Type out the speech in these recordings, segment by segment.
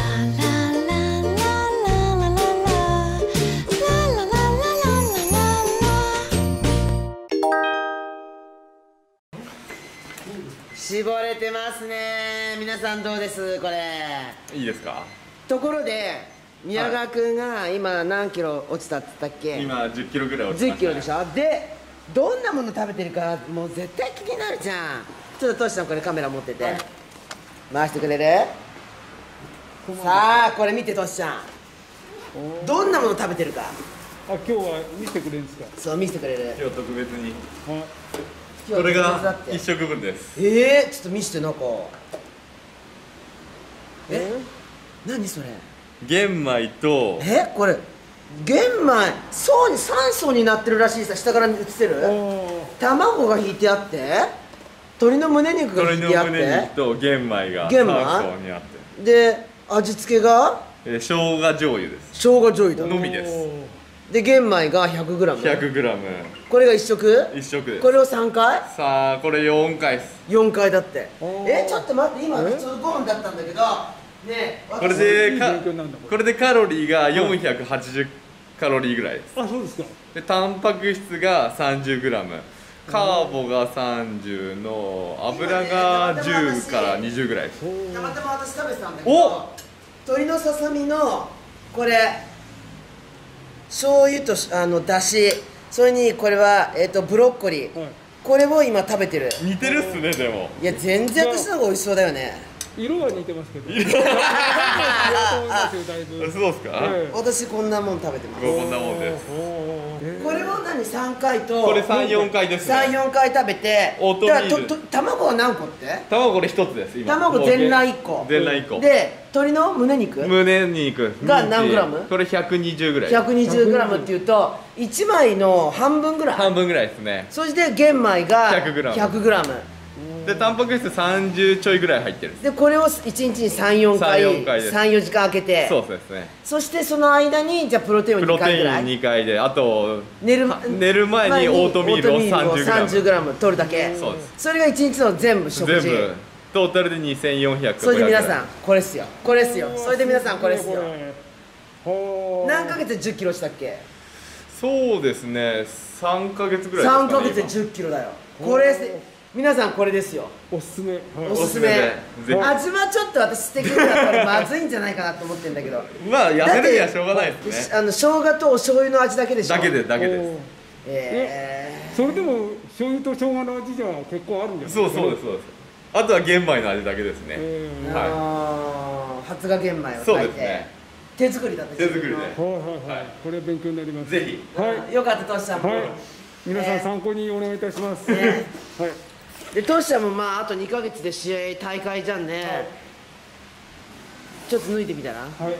絞れてますね。皆さんどうです？これいいですか？ ところで宮川くんが今何キロ落ちたって言ったっけ？ 今10キロぐらい落ちました、ね、 10キロでしょ。でどんなもの食べてるかもう絶対気になるじゃん。ちょっとトシさんこれカメラ持ってて、はい、回してくれる？さあこれ見てトシちゃん、どんなもの食べてるか。 あ、今日は見せてくれるんですか？ そう見せてくれる。 今日特別に、 はい、 これが1食分です。 ちょっと見せて。中何それ？ 玄米とこれ玄米層に3層になってるらしいさ。下から映ってる？卵が引いてあって、鶏の胸肉が引いてあって、 鶏の胸肉と玄米が3層にあって、 で味付けが生姜醤油です。 生姜醤油だのみです。 で玄米が 100g。 100g。 これが1食？ 1食です。 これを3回？ さあこれ4回です。 4回だって。ちょっと待って、今ちょうど5分だったんだけどね。 これでカロリーが480カロリーぐらいです。 あ、そうですか。 でタンパク質が 30g、 カーボが30の油が10から20ぐらいです。 たまたま私食べてたんだけど、鶏のささみのこれ醤油とだし、それにこれはブロッコリー、これを今食べてる。 似てるっすね。でもいや全然私の方が美味しそうだよね。 色は似てますけど。 そうっすか？ 私こんなもん食べてます。 こんなもんです。 これを何3回と、 これ3、4回ですね。 3、4回食べて、 オートミール。 卵は何個って？ 卵これ1つです。今卵全卵1個。 全卵1個で鶏の胸肉が何グラム？ これ120ぐらい。 120グラムっていうと1枚の半分ぐらい。 半分ぐらいですね。 そして玄米が100グラムでタンパク質30ちょいぐらい入ってる。 でこれを1日に3、4回3、4時間空けて、 そうですね。 そしてその間にじゃあプロテインを2回ぐらい、 プロテイン2回で、あと寝る前にオートミールを 30g 取るだけ。 そうです。 それが1日の全部食事、 全部トータルで2400。 それで皆さんこれっすよ、これっすよ。それで皆さんこれっすよ。何ヶ月で10キロしたっけ？ そうですね、3ヶ月ぐらいですかね。 3ヶ月で10キロだよ。これ皆さんこれですよ。 おすすめ。 おすすめ。味はちょっと私的にはこれまずいんじゃないかなと思ってるんだけど。 まあ痩せるにはしょうがないですね。 生姜とお醤油の味だけでしょ。 だけです。 それでも醤油と生姜の味じゃ結構あるんじゃないですか？ そうです。あとは玄米の味だけですね。 発芽玄米をそうですね。 手作りだった。 手作りで。 これ勉強になります。 ぜひ。 よかったトシさんも。 皆さん参考にお願いいたします。 でトシちゃんもまああと2ヶ月で試合大会じゃんね。ちょっと脱いでみたら？ 脱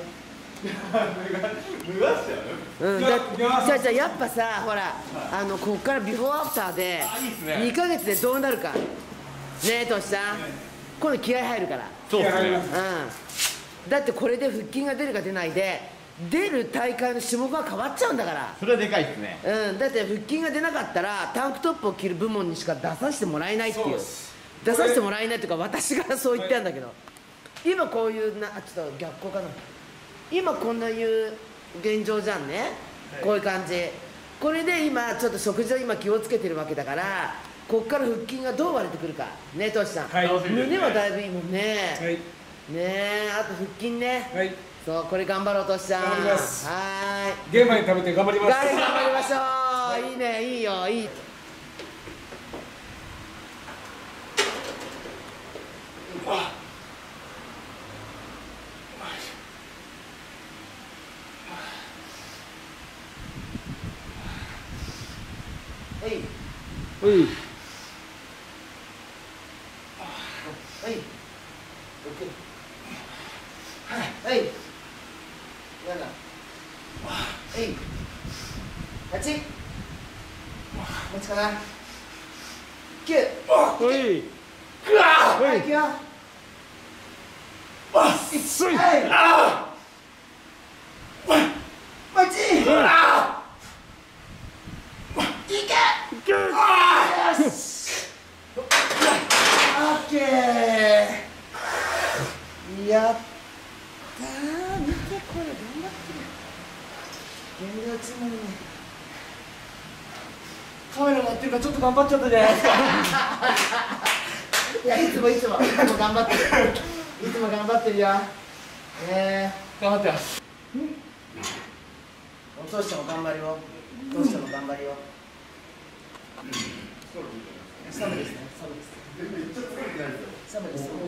がしちゃう？ じゃあやっぱさ、ほらこっからビフォーアフターで2ヶ月でどうなるかねえトシさん。今度気合入るから。 そうですね。 だってこれで腹筋が出るか出ないで、出る大会の種目が変わっちゃうんだから。 それはでかいですね。 だって腹筋が出なかったらタンクトップを着る部門にしか出させてもらえないっていう。出させてもらえないっていうか私がそう言ってんだけど、今こういうちょっと逆光かな。今こんないう現状じゃんね。こういう感じ。これで今ちょっと食事は今気をつけてるわけだから、こっから腹筋がどう割れてくるかね、トシさん。胸はだいぶいいもんね。ね、あと腹筋ね。そう、これ頑張ろうトシちゃん。 頑張ります。 はい。 玄米食べて頑張ります。 頑張りましょう。いいね、いいよ、いい。8かな。9。はい、いくよ。1。はい。やった見てこれ頑張ってる。全然落ちないね。カメラ持ってるからちょっと頑張っちゃったじゃないですか。いや、いつも頑張ってる。いつも頑張ってるよ。 頑張ってます。 落としても頑張りよ。落としても頑張りよ。サブですね。サブです。めっちゃ疲れてないですよ。サブです。はい。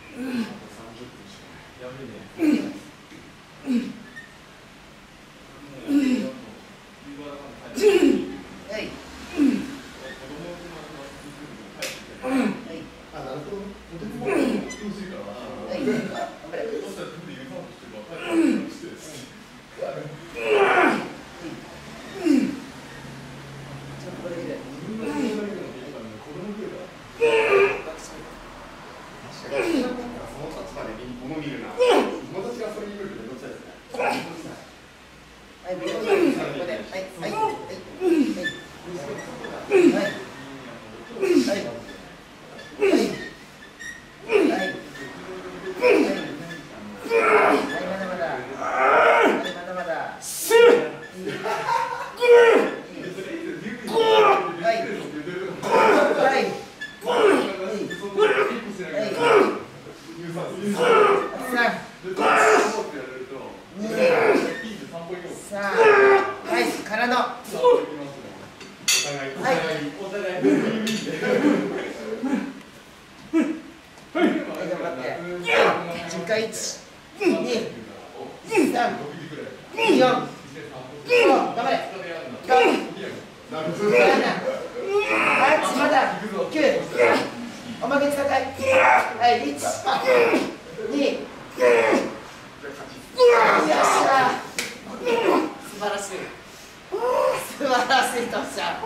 やべえね。はい。あ、なるほど。おまけ使ったい。はい、1、2、よっしゃ。素晴らしい。素晴らしいとっしゃ。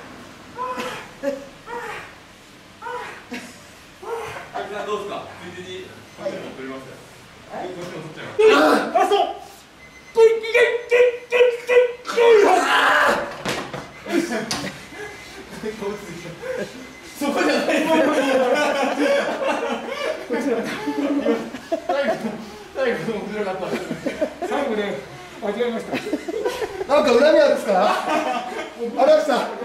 あきさんどうですか。ついでにこっちも取りますよ。こっちも取っちゃいます。あ、そう。そこじゃないですよ。最後面白かった。 最後ね、間違えました。 なんか恨みあるんですか。荒木さん。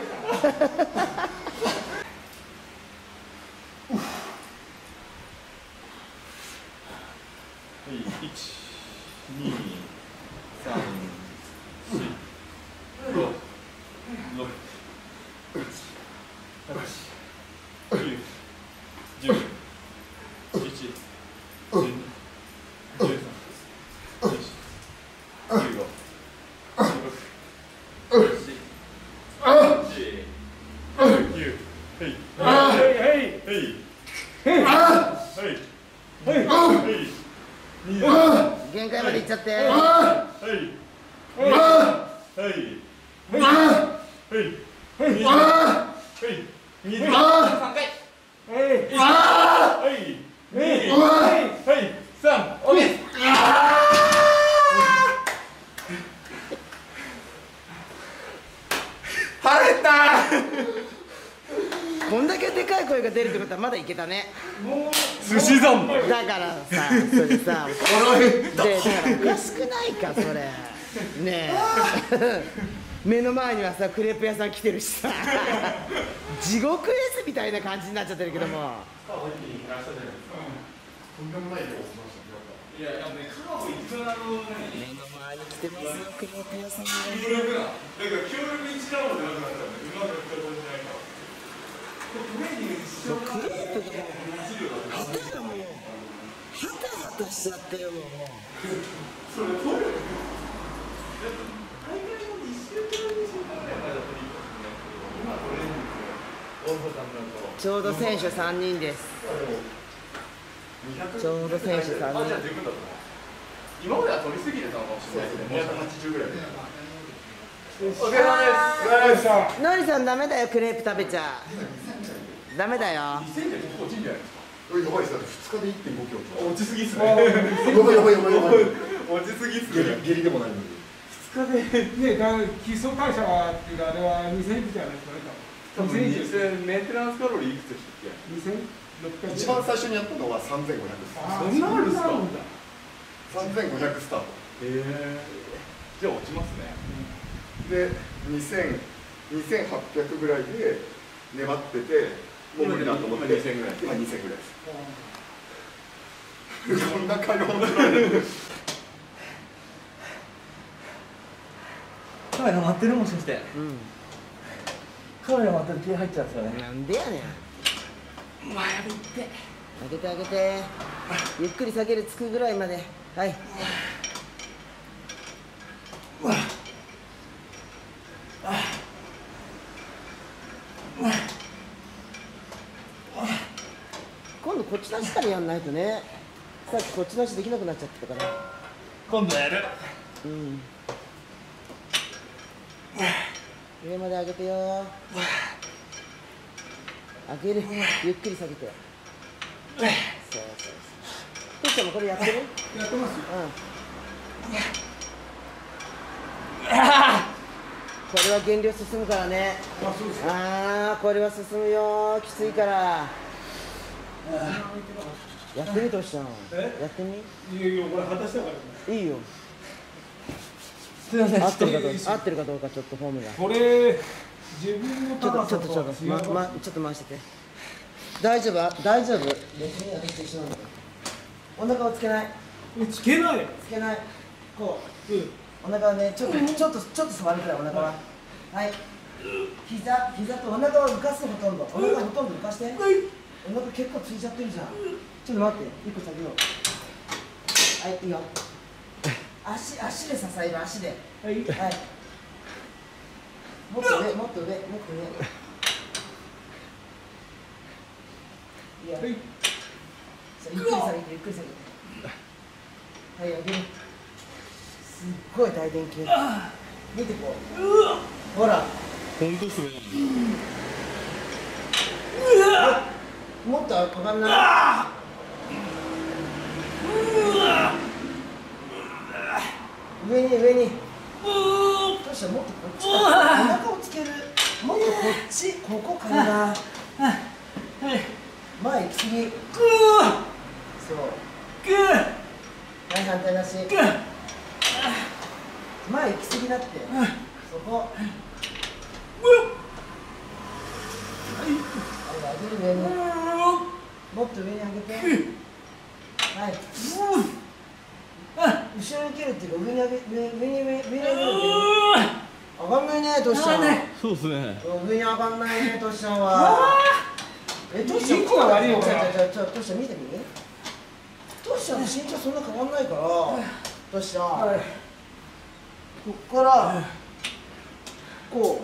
1、2、3、4、5、6、7、8、9、10、11、12、13、14、 限界までいっちゃって。こんだけでかい声が出るってことはまだいけたね。 寿司三昧だからさ、それさ、だからおかしくないかそれ。ねえ、目の前にはさクレープ屋さん来てるしさ、地獄絵図みたいな感じになっちゃってるけども。 いやいやね、カーブ一番目の前に来てますよクレープ屋さんが。 協力な、なんか協力一覧までなくなっちゃうね。うまくやったことじゃないから。トレーニングしようかな。 クレープがもうハタがもうハタハタしちゃってよもう。 それトレーニング。大会の1週間2週間ぐらい前だったらいいかもしれないけど、今トレーニング大野さんなんかはちょうど選手3人です。ちょうど選手3人。 あ、じゃあ十分だと思う。今までは取りすぎてたのかもしれないですね。280ぐらいで。お疲れ様です。 のりさんダメだよクレープ食べちゃ。ダメだよ。 2000で結構落ちんじゃないですか。 やばいっす。2日で1.5キロ。 落ちすぎっすね。 やばいやばいやばいやばい。 落ちすぎっすね。 下痢でもないのに。 2日で、ね、基礎代謝っていうか、あれは2000じゃないですかね。 多分2000メンテナンスカロリーいくつでしたっけ？ 2000？ 一番最初にやったのは3500スタート。 そんなあるんですか。 3500スタート。 じゃあ落ちますね。 で2800ぐらいで粘ってて、もう無理だと思って、 今2000ぐらい。 今2000ぐらいです。こんな会話も取られる。 カメラ待ってるもしかして。 うんカメラ待ってる気入っちゃうんですよね。 なんでやねん。 前上げて。 上げて上げて。ゆっくり下げる、つくぐらいまで。はい。今度こっちなしからやんないとね。さっきこっちなしできなくなっちゃってたから。 今度やる。 うん。上まで上げてよ。上げる。ゆっくり下げて。そうそうそう。トシちゃんもこれやってる？ やってますよ。 これは減量進むからね。 あ、そうですか。 ああ、これは進むよ。きついから。やってみ、トシちゃん。やってみ。 いやいや、これ果たしたからね。 いいよ。 すみません。 合ってるかどうか、合ってるかどうか、ちょっとフォームが。 これ自分のちょっと高さとちょっとちょっとちょっと回してて。大丈夫？大丈夫？別に私と一緒なんだよ。お腹をつけない。 つけない。 つけない。こう。 うん。 お腹はね、ちょっと触るくらいお腹は。はい。膝とお腹を浮かすほとんど。お腹ほとんど浮かして。お腹結構ついちゃってるじゃん。ちょっと待って、一個下げよう。はい、いいよ。足で支える、足で。 はい。 はい。もっと上。いいよ。 はい。 さあゆっくり下げて、ゆっくり下げて。はい、上げる。すっごい大臀筋。見てこう。ほら。 本当っすね。 もっと上がんない。上に。どうした？もっとこっち。お腹をつける。もっとこっち。ここ体。前行き過ぎ。そう。はい、反対なし。前行き過ぎだって。そこ。上げる、上に。もっと上に上げて。はい。後ろに蹴るっていうか、上に上げる。上がんないね、トシちゃん。 そうですね。 上に上がんないね、トシちゃんは。トシちゃん、こうだよ。トシちゃん見てみ。トシちゃんの身長そんな変わんないから。トシちゃん。こっから。こ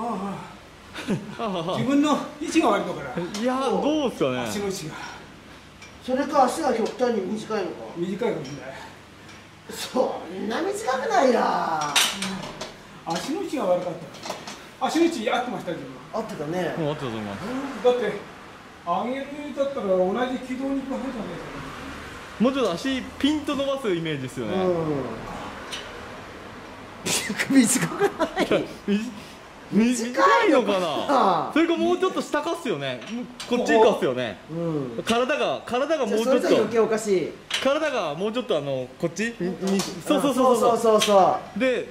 う。 自分の位置が悪いのかな。 いやどうですかね。 足の位置がそれか足が極端に短いのか。 短いかもしれない。 そんな短くないな。 足の位置が悪かった。足の位置合ってました自分。 合ってたね。 もうあったと思います。 だって上げるだったら同じ軌道に行くはずじゃないですか。 もうちょっと足ピンと伸ばすイメージですよね。 短くない。 短いのかな。それかもうちょっと下かっすよね。こっちかっすよね。体がもうちょっと。 余計おかしい。 体がもうちょっとこっち。 そうで、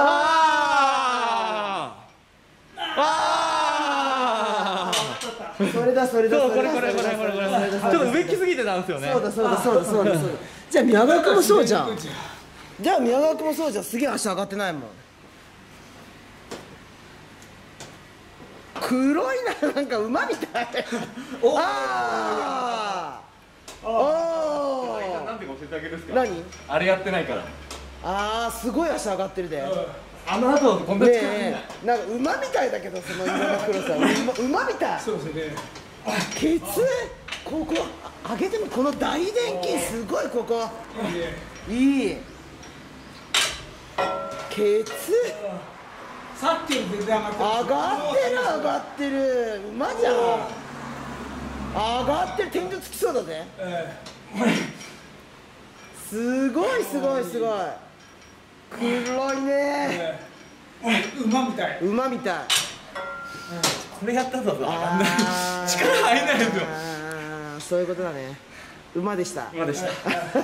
それだ。 これ。ちょっと上来すぎてたんですよね。 そうだ。じゃあ宮川君もそうじゃん。すげえ足上がってないもん。黒いな、なんか馬みたい。 なんて教えてあげるんですか。 何？ あれやってないから。 すごい足上がってるで。 あの後こんな近くない。 なんか馬みたいだけど、その色の黒さ。馬みたい。 そうですね。 ケツ、ここ上げてもこの大臀筋すごい、ここいい。ケツさっきより全然上がってる。馬じゃん。上がってる。天井つきそうだぜ。すごい。黒いね。馬みたい。 これやったぞ。上がんない。力入んないですよ。 そういうことだね。馬でした。 馬でした。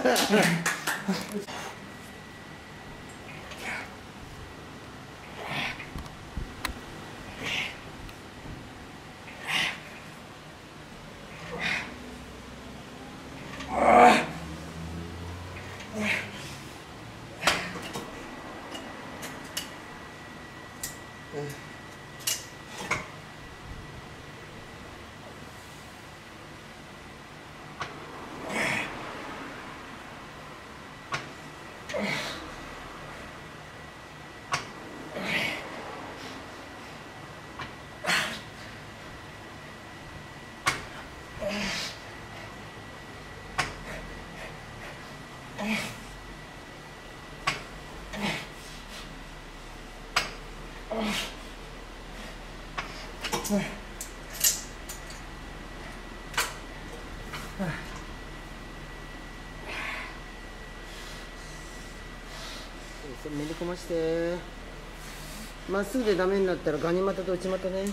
めり込ましてまっすぐでダメになったらガニ股と内股ね。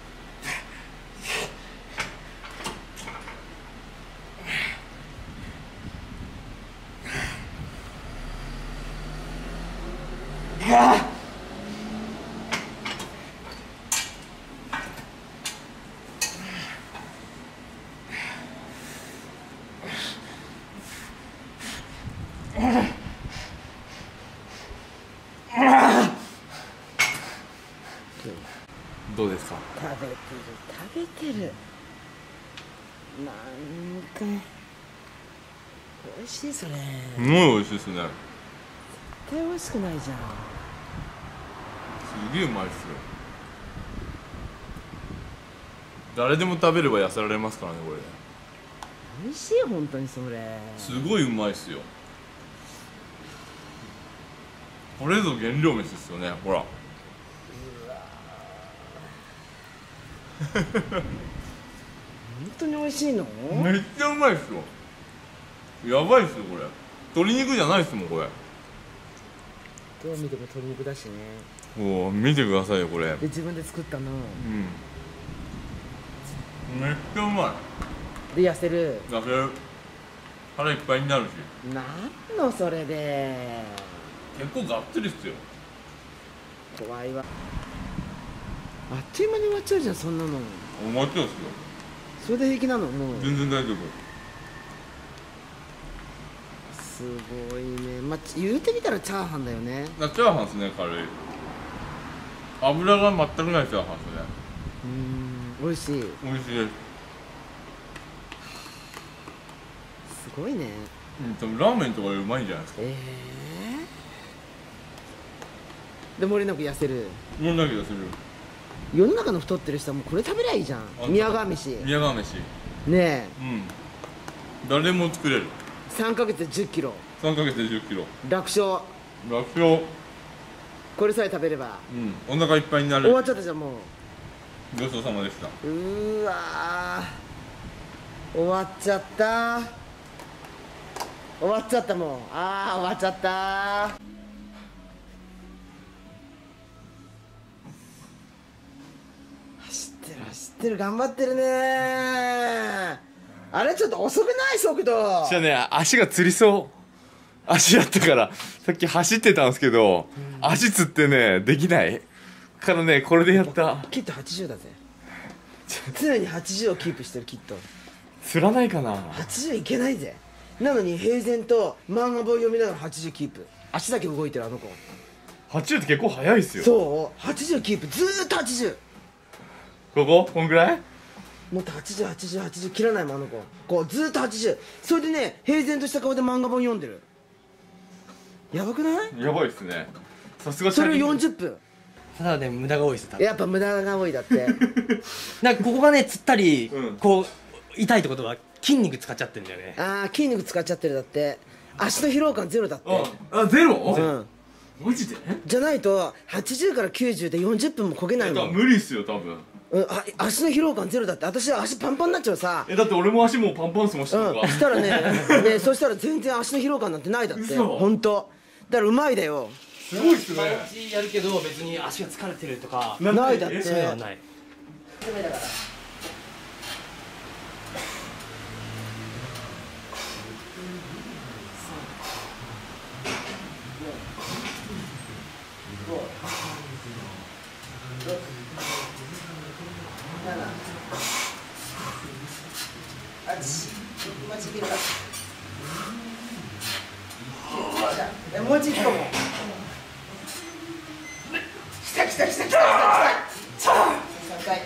どうですか？ 食べてるなんか美味しい。それすごい美味しいですね。 絶対美味しくないじゃん。 すげえうまいっすよ。誰でも食べれば痩せられますからねこれ。 美味しい本当にそれ。 すごいうまいっすよ。これぞ原料飯っすよね。ほら本当に美味しいの？ めっちゃうまいっすよ。やばいっすよこれ。鶏肉じゃないっすもんこれ。 どう見ても鶏肉だしね。 おお見てくださいよこれ。 で自分で作ったのめっちゃうまで痩せる。 い。だけど腹いっぱいになるしなんのそれで結構がっつりっすよ。 怖いわ。あっという間に終わっちゃうじゃんそんなの。 おまっちゃうっすよ。 それで平気なの？もう全然大丈夫。 すごいね。まあ言うてみたらチャーハンだよね。 チャーハンっすね。軽い油が全くないチャーハンっすね。 美味しい。 美味しいです。 すごいね。 多分ラーメンとかよりうまいんじゃないですか。 でもれなく痩せる。 もうだけどする。 世の中の太ってる人はもうこれ食べりゃいいじゃん。宮川飯宮川飯。 ね誰でも作れる。 え3ヶ月で10キロ 3ヶ月で10キロ。 楽勝。 楽勝。 これさえ食べればお腹いっぱいになる。 終わっちゃったじゃんもう。 ごちそうさまでした。 うーわー終わっちゃった。終わっちゃったもう。終わっちゃった。走ってる頑張ってるねー。あれちょっと遅くない速度。 じゃあね足がつりそう。足やったからさっき走ってたんですけど、足つってねできないからねこれでやった。 キット80だぜ。常に80をキープしてるキット。 つらないかな。 80いけないぜ。なのに平然と漫画本読みながら80キープ。足だけ動いてるあの子。 80って結構速いっすよ。 そう80キープずーっと80。 こんぐらいもっと80切らないもんあの子。こうずーっと80。それでね平然とした顔で漫画本読んでる。やばくない？ やばいっすね。さすがそれを40分。 ただね無駄が多いです多分。 やっぱ無駄が多いだってなんかここがねつったり、 うんこう痛いってことは筋肉使っちゃってんだよね。 筋肉使っちゃってるだって。足の疲労感ゼロだって。 ゼロマジでじゃないと80から90で40分もこげないもん。 無理っすよ多分。 足の疲労感ゼロだって。私は足パンパンになっちゃうさ。 だって俺も足もうパンパンっすもん。 したらねそしたら全然足の疲労感なんてないだって。 嘘。 本当だからうまいだよ。 すごいっすね。 毎日やるけど別に足が疲れてるとかないだって。 そういうのはない。 マジでかもう一個も来た3回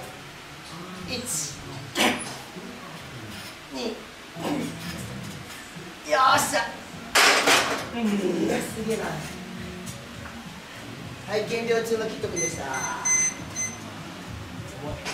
1、2、よっしゃすげえな。はい、減量中のキット君でした。